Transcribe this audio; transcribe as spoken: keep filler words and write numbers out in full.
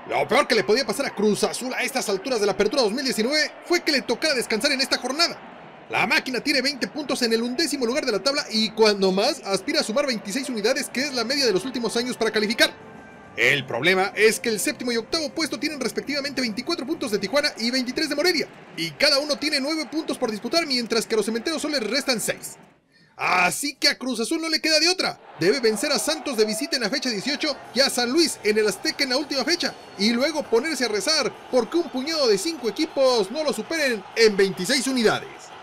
Lo peor que le podía pasar a Cruz Azul a estas alturas de la Apertura dos mil diecinueve fue que le tocara descansar en esta jornada. La máquina tiene veinte puntos en el undécimo lugar de la tabla y cuando más aspira a sumar veintiséis unidades, que es la media de los últimos años para calificar. El problema es que el séptimo y octavo puesto tienen respectivamente veinticuatro puntos de Tijuana y veintitrés de Morelia, y cada uno tiene nueve puntos por disputar, mientras que a los Cementeros solo les restan seis. Así que a Cruz Azul no le queda de otra. Debe vencer a Santos de visita en la fecha dieciocho y a San Luis en el Azteca en la última fecha, y luego ponerse a rezar porque un puñado de cinco equipos no lo superen en veintiséis unidades.